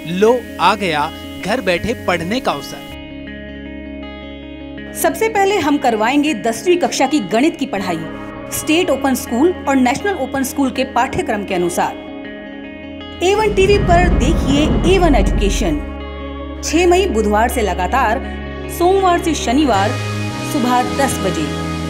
लो आ गया घर बैठे पढ़ने का अवसर। सबसे पहले हम करवाएंगे 10वीं कक्षा की गणित की पढ़ाई स्टेट ओपन स्कूल और नेशनल ओपन स्कूल के पाठ्यक्रम के अनुसार। A1 टीवी पर देखिए A1 एजुकेशन 6 मई बुधवार से लगातार सोमवार से शनिवार सुबह 10 बजे।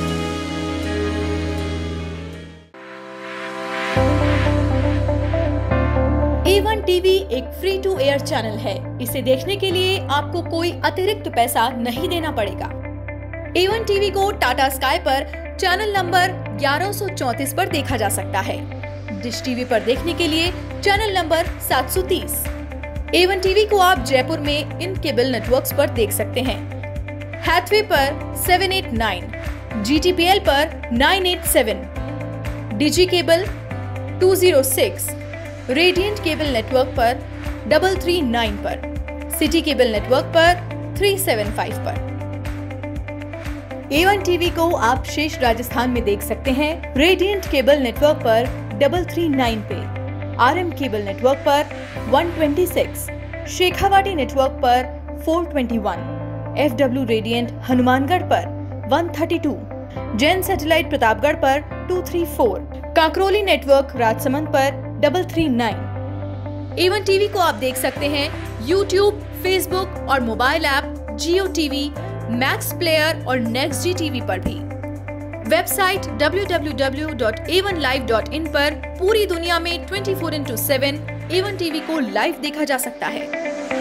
A1 टीवी एक फ्री टू एयर चैनल है। इसे देखने के लिए आपको कोई अतिरिक्त पैसा नहीं देना पड़ेगा। A1 टीवी को टाटा स्काई पर चैनल नंबर 1134 पर देखा जा सकता है। डिश टीवी पर देखने के लिए चैनल नंबर 730। A1 टीवी को आप जयपुर में इन केबल नेटवर्क्स पर देख सकते हैं। हैथवे पर 789, GTPL पर 987, digi cable 206, radiant cable network पर 339 पर, सिटी केबल नेटवर्क पर 375 पर। A1 टीवी को आप शेष राजस्थान में देख सकते हैं रेडियंट केबल नेटवर्क पर 339 पे, RM केबल नेटवर्क पर 126, शेखावाटी नेटवर्क पर 421, FW रेडियंट हनुमानगढ़ पर 132, जैन सैटेलाइट प्रतापगढ़ पर 234, काकरोली नेटवर्क राजसमंद पर 339। A1 टीवी को आप देख सकते हैं YouTube, Facebook और mobile app Jio TV, MX player और नेक्स्ट जी टीवी पर भी। वेबसाइट www.a1live.in पर पूरी दुनिया में 24/7 A1 टीवी को लाइव देखा जा सकता है।